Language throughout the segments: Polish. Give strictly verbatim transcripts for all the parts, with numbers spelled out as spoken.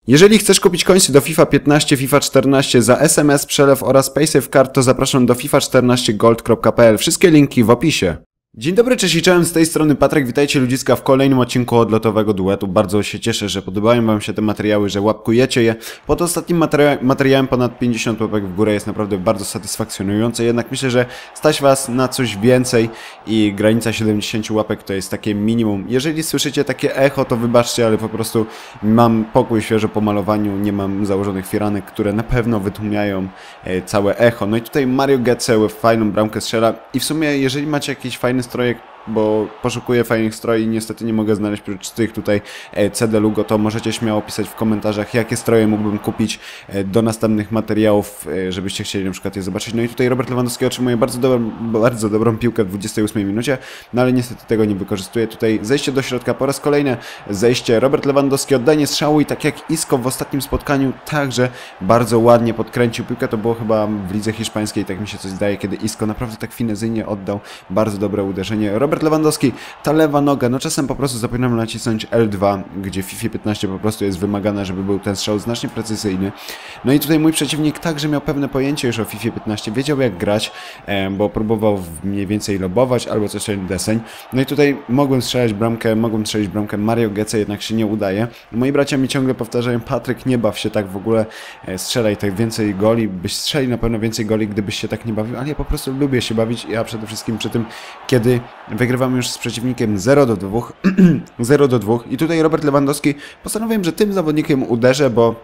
Jeżeli chcesz kupić końce do FIFA piętnaście, FIFA czternaście za S M S, przelew oraz PaySafeCard, to zapraszam do FIFA czternaście gold kropka p l. Wszystkie linki w opisie. Dzień dobry, cześć i czołem, z tej strony Patryk, witajcie ludziska w kolejnym odcinku odlotowego duetu. Bardzo się cieszę, że podobają wam się te materiały, że łapkujecie je. Pod ostatnim materia materiałem ponad pięćdziesiąt łapek w górę jest naprawdę bardzo satysfakcjonujące, jednak myślę, że stać was na coś więcej i granica siedemdziesiąt łapek to jest takie minimum. Jeżeli słyszycie takie echo, to wybaczcie, ale po prostu mam pokój świeżo po malowaniu, nie mam założonych firanek, które na pewno wytłumiają e, całe echo. No i tutaj Mario Götze fajną bramkę strzela i w sumie jeżeli macie jakiś fajny strojek, bo poszukuję fajnych stroi i niestety nie mogę znaleźć prócz tych tutaj C D Lugo, to możecie śmiało pisać w komentarzach, jakie stroje mógłbym kupić do następnych materiałów, żebyście chcieli na przykład je zobaczyć. No i tutaj Robert Lewandowski otrzymuje bardzo dobrą, bardzo dobrą piłkę w dwudziestej ósmej minucie, no ale niestety tego nie wykorzystuje. Tutaj zejście do środka po raz kolejny, zejście, Robert Lewandowski, oddanie strzału i tak jak Isco w ostatnim spotkaniu także bardzo ładnie podkręcił piłkę. To było chyba w lidze hiszpańskiej, tak mi się coś zdaje, kiedy Isco naprawdę tak finezyjnie oddał bardzo dobre uderzenie. Robert Lewandowski, ta lewa noga, no czasem po prostu zapominam nacisnąć L dwa, gdzie w FIFA piętnaście po prostu jest wymagane, żeby był ten strzał znacznie precyzyjny. No i tutaj mój przeciwnik także miał pewne pojęcie już o FIFA piętnaście, wiedział jak grać, bo próbował mniej więcej lobować albo coś ten deseń. No i tutaj mogłem strzelać bramkę, mogłem strzelić bramkę Mario Götze, jednak się nie udaje. Moi bracia mi ciągle powtarzają: Patryk, nie baw się tak w ogóle, strzelaj tak więcej goli, byś strzelił na pewno więcej goli, gdybyś się tak nie bawił, ale ja po prostu lubię się bawić, ja przede wszystkim przy tym, kiedy wygrywam już z przeciwnikiem zero do dwóch, zero do dwóch i tutaj Robert Lewandowski postanowiłem, że tym zawodnikiem uderzę, bo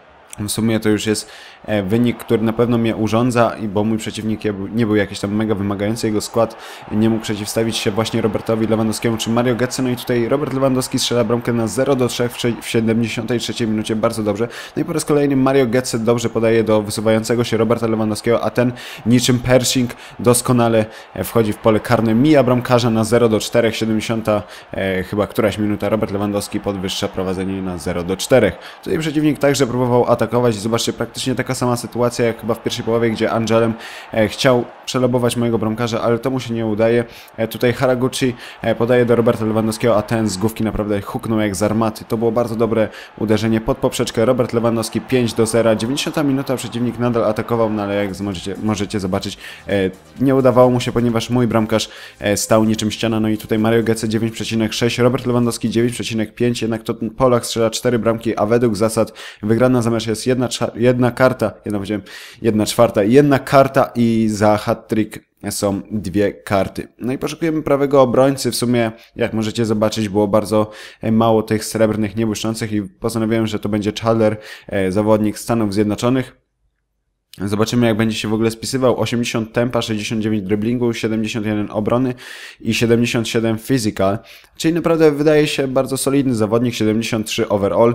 w sumie to już jest wynik, który na pewno mnie urządza, i bo mój przeciwnik nie był jakiś tam mega wymagający, jego skład nie mógł przeciwstawić się właśnie Robertowi Lewandowskiemu czy Mario Götze. No i tutaj Robert Lewandowski strzela bramkę na zero do trzech w siedemdziesiątej trzeciej minucie, bardzo dobrze. No i po raz kolejny Mario Götze dobrze podaje do wysuwającego się Roberta Lewandowskiego, a ten niczym Pershing doskonale wchodzi w pole karne, mija bramkarza na zero do czterech, siedemdziesiąta e, chyba któraś minuta, Robert Lewandowski podwyższa prowadzenie na zero do czterech. Tutaj przeciwnik także próbował atakować i zobaczcie, praktycznie taka sama sytuacja jak chyba w pierwszej połowie, gdzie Angelem e, chciał przelobować mojego bramkarza, ale to mu się nie udaje. E, tutaj Haraguchi e, podaje do Roberta Lewandowskiego, a ten z główki naprawdę huknął jak z armaty. To było bardzo dobre uderzenie pod poprzeczkę. Robert Lewandowski pięć do zera, dziewięćdziesiąta minuta, przeciwnik nadal atakował, no ale jak możecie, możecie zobaczyć, e, nie udawało mu się, ponieważ mój bramkarz e, stał niczym ściana. No i tutaj Mario Götze dziewięć przecinek sześć, Robert Lewandowski dziewięć przecinek pięć, jednak to Polak strzela cztery bramki, a według zasad wygrana za mecz jest jedna, jedna karta, jedna, powiedziałem, jedna czwarta, jedna karta i za hat-trick są dwie karty. No i poszukujemy prawego obrońcy. W sumie, jak możecie zobaczyć, było bardzo mało tych srebrnych, niebłyszczących i postanowiłem, że to będzie Chandler, zawodnik Stanów Zjednoczonych. Zobaczymy, jak będzie się w ogóle spisywał. osiemdziesiąt tempa, sześćdziesiąt dziewięć driblingu, siedemdziesiąt jeden obrony i siedemdziesiąt siedem physical. Czyli naprawdę wydaje się bardzo solidny zawodnik, siedemdziesiąt trzy overall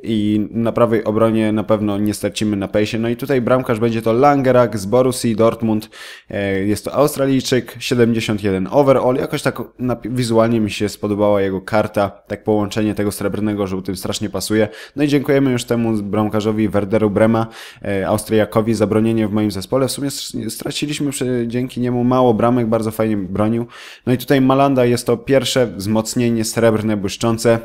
i na prawej obronie na pewno nie stracimy na pace. No i tutaj bramkarz będzie to Langerak z Borussii Dortmund. Jest to Australijczyk, siedemdziesiąt jeden overall. Jakoś tak wizualnie mi się spodobała jego karta. Tak połączenie tego srebrnego, żółtym strasznie pasuje. No i dziękujemy już temu bramkarzowi Werderu Brema, Austriakowi, za bronienie w moim zespole. W sumie straciliśmy przy, dzięki niemu mało bramek, bardzo fajnie bronił. No i tutaj Malanda, jest to pierwsze wzmocnienie srebrne, błyszczące.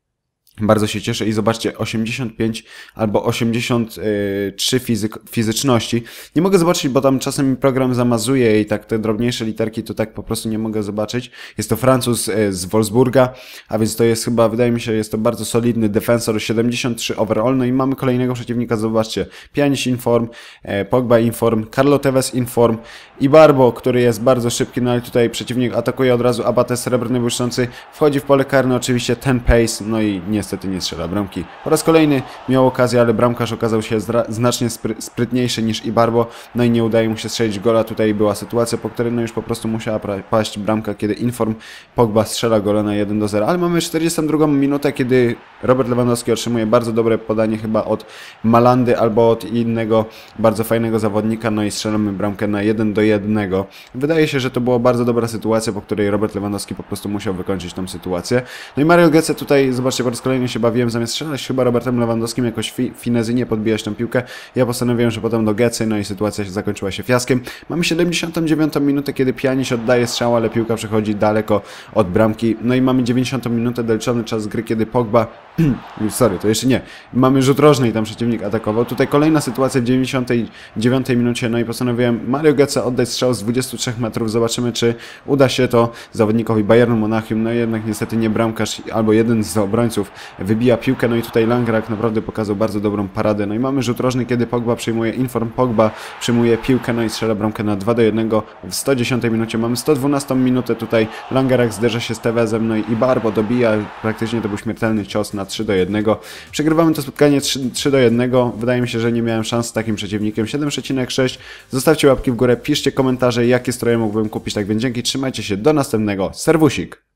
Bardzo się cieszę i zobaczcie, osiemdziesiąt pięć albo osiemdziesiąt trzy fizyk, fizyczności. Nie mogę zobaczyć, bo tam czasem mi program zamazuje i tak te drobniejsze literki to tak po prostu nie mogę zobaczyć. Jest to Francuz z Wolfsburga, a więc to jest chyba, wydaje mi się, jest to bardzo solidny defensor, siedemdziesiąt trzy overall. No i mamy kolejnego przeciwnika, zobaczcie. Pjanic inform, Pogba inform, Carlo Tevez inform i Barbo, który jest bardzo szybki, no ale tutaj przeciwnik atakuje od razu, Abate srebrny błyszczący, wchodzi w pole karne, oczywiście ten pace, no i nie niestety nie strzela bramki. Po raz kolejny miał okazję, ale bramkarz okazał się znacznie spry sprytniejszy niż Ibarbo, no i nie udaje mu się strzelić gola. Tutaj była sytuacja, po której no już po prostu musiała paść bramka, kiedy Inform Pogba strzela gola na jeden do zera, ale mamy czterdziestą drugą minutę, kiedy Robert Lewandowski otrzymuje bardzo dobre podanie chyba od Malandy albo od innego bardzo fajnego zawodnika, no i strzelamy bramkę na jeden do jednego. Wydaje się, że to była bardzo dobra sytuacja, po której Robert Lewandowski po prostu musiał wykończyć tą sytuację. No i Mario Götze tutaj, zobaczcie po raz kolejny, kolejnie się bawiłem, zamiast strzelać chyba Robertem Lewandowskim jakoś fi finezyjnie podbijać tę piłkę, ja postanowiłem, że potem do Gecy, no i sytuacja się zakończyła się fiaskiem. Mamy siedemdziesiątą dziewiątą minutę, kiedy Pjanić oddaje strzał, ale piłka przechodzi daleko od bramki, no i mamy dziewięćdziesiątą minutę, doliczony czas gry, kiedy Pogba, sorry, to jeszcze nie, mamy rzut rożny i tam przeciwnik atakował. Tutaj kolejna sytuacja w dziewięćdziesiątej dziewiątej minucie, no i postanowiłem Mario Götze oddać strzał z dwudziestu trzech metrów, zobaczymy, czy uda się to zawodnikowi Bayernu Monachium, no i jednak niestety nie bramkarz, albo jeden z obrońców wybija piłkę, no i tutaj Langrak naprawdę pokazał bardzo dobrą paradę, no i mamy rzut rożny, kiedy Pogba przyjmuje inform, Pogba przyjmuje piłkę, no i strzela bramkę na dwa do jednego w sto dziesiątej minucie, mamy sto dwunastą minutę, tutaj Langrak zderza się z Tevezem, no i Ibarbo dobija, praktycznie to był śmiertelny cios na trzy do jednego, przegrywamy to spotkanie trzy do jednego, wydaje mi się, że nie miałem szans z takim przeciwnikiem, siedem przecinek sześć, zostawcie łapki w górę, piszcie komentarze, jakie stroje mógłbym kupić, tak więc dzięki, trzymajcie się, do następnego, serwusik!